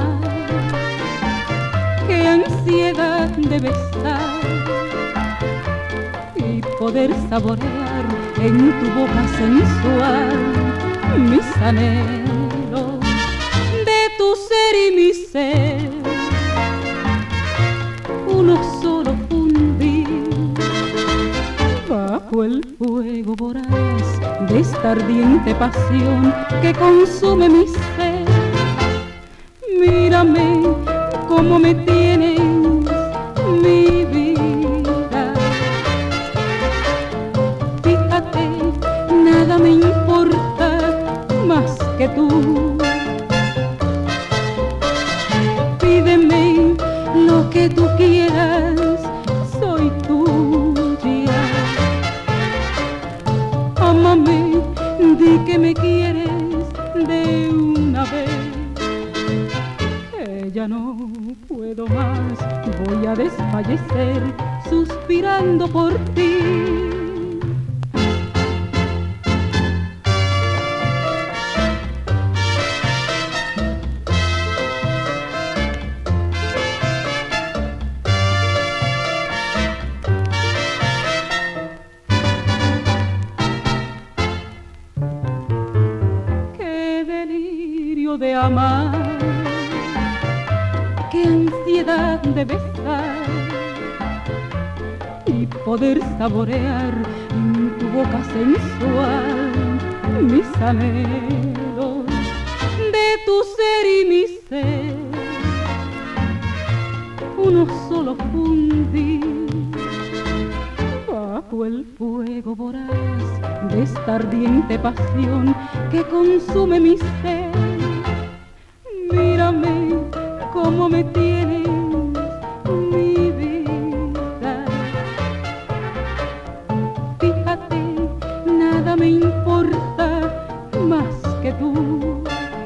amar, qué ansiedad de besar y poder saborear en tu boca sensual mis anhelos de tu ser y mi ser, uno solo fundir bajo el fuego voraz de esta ardiente pasión que consume mi ser. Mírame cómo me tienes, mi vida. Fíjate, nada me importa más que tú. Pídeme lo que tú quieras, soy tuya. Ámame, di que me quieres de una vez. Ya no puedo más, voy a desfallecer suspirando por ti. Qué delirio de amar, qué ansiedad de besar y poder saborear en tu boca sensual mis anhelos de tu ser y mi ser, uno solo fundir bajo el fuego voraz de esta ardiente pasión que consume mi ser. Mírame cómo me tienes, mi vida. Fíjate, nada me importa más que tú.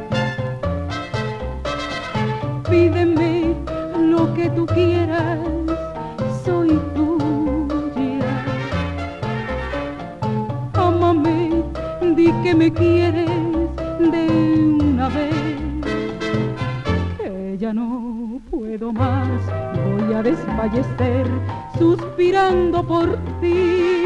Pídeme lo que tú quieras, soy tuya. Ámame, di que me quieres de una vez. Ya no puedo más, voy a desfallecer suspirando por ti.